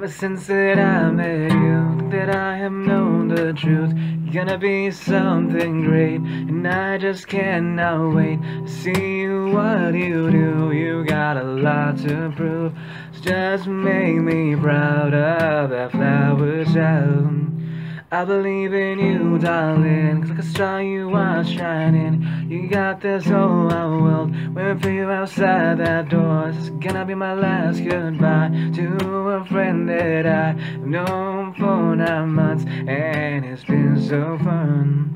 Ever since that I met you, think that I have known the truth. You're gonna be something great, and I just cannot wait to see what you do. You got a lot to prove, so just make me proud of that flower child. I believe in you, darling, 'cause like a star you are shining. You got this whole wide world waiting for you outside that door. This is gonna be my last goodbye to a friend that I've known for 9 months, and it's been so fun.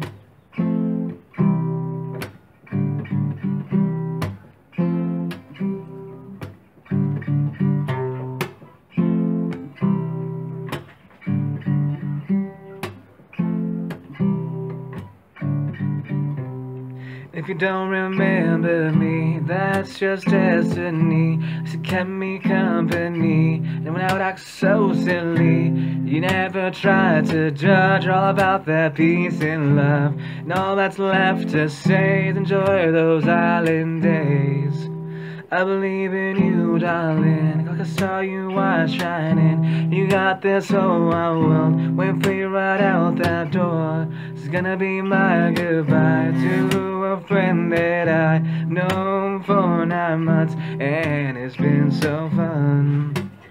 If you don't remember me, that's just destiny. She kept me company, and when I would act so silly, you never tried to judge. All about that peace and love, and all that's left to say is enjoy those island days. I believe in you, darling, like a star you are shining. You got this whole wide world waiting for you right out that door. This is gonna be my goodbye to a friend that I've known for 9 months, and it's been so fun.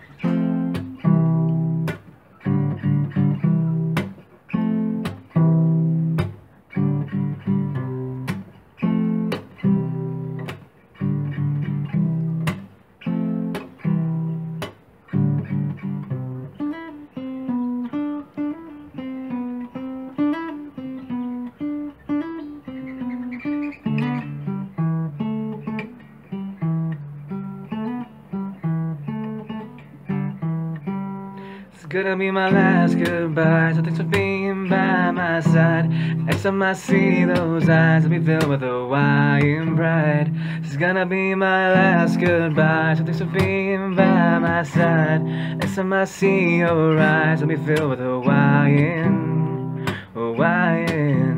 It's gonna be my last goodbye, so thanks for being by my side. Next time I see those eyes, I'll be filled with Hawaiian pride. This is gonna be my last goodbye, so thanks for being by my side. Next time I see your eyes, I'll be filled with Hawaiian.